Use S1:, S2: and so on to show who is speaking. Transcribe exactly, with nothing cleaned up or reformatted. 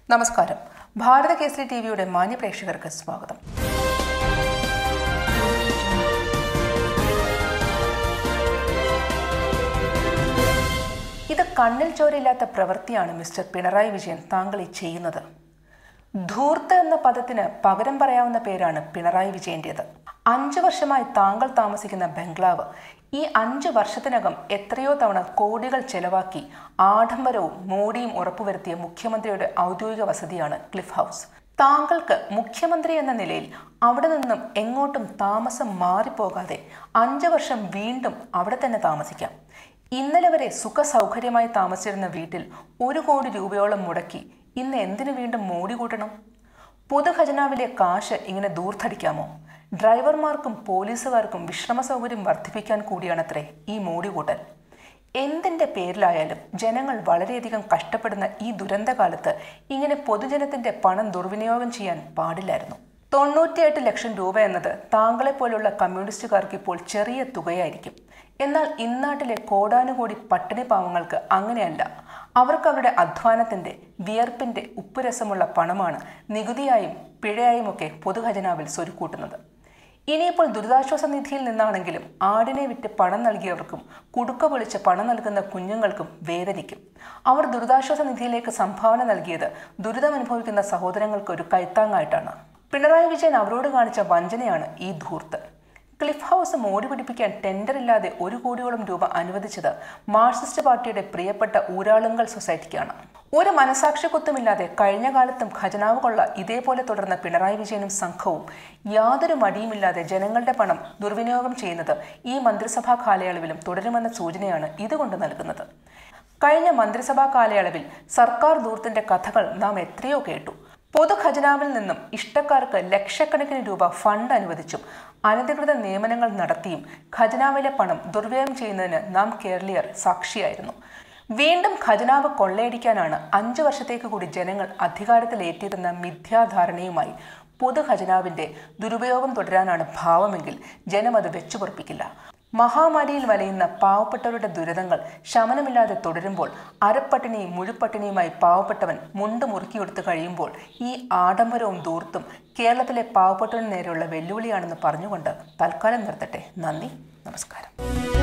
S1: നമസ്കാരം. ഭാരത കേസരി ടിവിയുടെ മാന്യ പ്രേക്ഷകർക്ക് സ്വാഗതം. ഇത് കണ്ണിൽ ചോരയില്ലാത്ത പ്രവൃത്തിയാണ് മിസ്റ്റർ പിണറായി വിജയൻ താങ്കൾ ഈ ചെയ്യുന്നത്. ധൂർത്ത് എന്ന പദത്തിന് പകരം പറയാവുന്ന പേരാണ് പിണറായി വിജയൻ്റേത്. അഞ്ചു വർഷമായി താങ്കൾ താമസിക്കുന്ന ബംഗ്ലാവ് ഈ അഞ്ചു വർഷത്തിനകം എത്രയോ തവണ കോടികൾ ചെലവാക്കി ആഡംബരവും മോടിയും ഉറപ്പുവരുത്തിയ മുഖ്യമന്ത്രിയുടെ ഔദ്യോഗിക വസതിയാണ് ക്ലിഫ് ഹൗസ്. താങ്കൾക്ക് മുഖ്യമന്ത്രി എന്ന നിലയിൽ അവിടെ നിന്നും എങ്ങോട്ടും താമസം മാറിപ്പോകാതെ അഞ്ചു വർഷം വീണ്ടും അവിടെ തന്നെ താമസിക്കാം. ഇന്നലെ വരെ സുഖ സൗകര്യമായി താമസിച്ചിരുന്ന വീട്ടിൽ ഒരു കോടി രൂപയോളം മുടക്കി ഇന്ന് എന്തിനു വീണ്ടും മോടി കൂട്ടണം? പൊതുഖജനാവിലെ കാശ് ഇങ്ങനെ ദൂർത്തടിക്കാമോ? ഡ്രൈവർമാർക്കും പോലീസുകാർക്കും വിശ്രമ സൗകര്യം വർദ്ധിപ്പിക്കാൻ കൂടിയാണത്രേ ഈ മോടി കൂട്ടൽ. എന്തിൻ്റെ പേരിലായാലും ജനങ്ങൾ വളരെയധികം കഷ്ടപ്പെടുന്ന ഈ ദുരന്തകാലത്ത് ഇങ്ങനെ പൊതുജനത്തിന്റെ പണം ദുർവിനിയോഗം ചെയ്യാൻ പാടില്ലായിരുന്നു. തൊണ്ണൂറ്റിയെട്ട് ലക്ഷം രൂപ എന്നത് താങ്കളെപ്പോലുള്ള കമ്മ്യൂണിസ്റ്റുകാർക്ക് ഇപ്പോൾ ചെറിയ തുകയായിരിക്കും. എന്നാൽ ഇന്നാട്ടിലെ കോടാനുകോടി പട്ടിണി പാവങ്ങൾക്ക് അങ്ങനെയല്ല. അവർക്ക് അവരുടെ അധ്വാനത്തിൻ്റെ വിയർപ്പിൻ്റെ ഉപ്പുരസമുള്ള പണമാണ് നികുതിയായും പിഴയായുമൊക്കെ പൊതുഖജനാവിൽ സ്വരുക്കൂട്ടുന്നത്. ഇനിയിപ്പോൾ ദുരിതാശ്വാസ നിധിയിൽ നിന്നാണെങ്കിലും ആടിനെ വിറ്റ് പണം നൽകിയവർക്കും കുടുക്ക പൊളിച്ച് പണം നൽകുന്ന കുഞ്ഞുങ്ങൾക്കും വേദനിക്കും. അവർ ദുരിതാശ്വാസ നിധിയിലേക്ക് സംഭാവന നൽകിയത് ദുരിതമനുഭവിക്കുന്ന സഹോദരങ്ങൾക്ക് ഒരു കൈത്താങ്ങായിട്ടാണ്. പിണറായി വിജയൻ അവരോട് കാണിച്ച വഞ്ചനയാണ് ഈ ധൂർത്ത്. ക്ലിഫ് ഹൗസ് മോടി പിടിപ്പിക്കാൻ ടെൻഡറില്ലാതെ ഒരു കോടിയോളം രൂപ അനുവദിച്ചത് മാർക്സിസ്റ്റ് പാർട്ടിയുടെ പ്രിയപ്പെട്ട ഊരാളുങ്കൽ സൊസൈറ്റിക്കാണ്. ഒരു മനസാക്ഷി കുത്തുമില്ലാതെ കഴിഞ്ഞ കാലത്തും ഖജനാവ് കൊള്ള ഇതേപോലെ തുടർന്ന പിണറായി വിജയനും സംഘവും യാതൊരു മടിയുമില്ലാതെ ജനങ്ങളുടെ പണം ദുർവിനിയോഗം ചെയ്യുന്നത് ഈ മന്ത്രിസഭാ കാലയളവിലും തുടരുമെന്ന സൂചനയാണ് ഇതുകൊണ്ട് നൽകുന്നത്. കഴിഞ്ഞ മന്ത്രിസഭാ കാലയളവിൽ സർക്കാർ ധൂർത്തിന്റെ കഥകൾ നാം എത്രയോ കേട്ടു. പൊതുഖജനാവിൽ നിന്നും ഇഷ്ടക്കാർക്ക് ലക്ഷക്കണക്കിന് രൂപ ഫണ്ട് അനുവദിച്ചും അനധികൃത നിയമനങ്ങൾ നടത്തിയും ഖജനാവിലെ പണം ദുർവ്യയം ചെയ്യുന്നതിന് നാം കേരളീയർ സാക്ഷിയായിരുന്നു. വീണ്ടും ഖജനാവ് കൊള്ളയടിക്കാനാണ് അഞ്ചു വർഷത്തേക്ക് കൂടി ജനങ്ങൾ അധികാരത്തിലേറ്റിയിരുന്ന മിഥ്യാധാരണയുമായി പൊതുഖജനാവിന്റെ ദുരുപയോഗം തുടരാനാണ് ഭാവമെങ്കിൽ ജനം അത് വെച്ചുപൊറപ്പിക്കില്ല. മഹാമാരിയിൽ വലയുന്ന പാവപ്പെട്ടവരുടെ ദുരിതങ്ങൾ ശമനമില്ലാതെ തുടരുമ്പോൾ അരപ്പട്ടിണിയും മുഴുപ്പട്ടിണിയുമായി പാവപ്പെട്ടവൻ മുണ്ട് മുറുക്കിയെടുത്ത് കഴിയുമ്പോൾ ഈ ആഡംബരവും ധൂർത്തും കേരളത്തിലെ പാവപ്പെട്ടവന് നേരെയുള്ള വെല്ലുവിളിയാണെന്ന് പറഞ്ഞുകൊണ്ട് തൽക്കാലം നിർത്തട്ടെ. നന്ദി, നമസ്കാരം.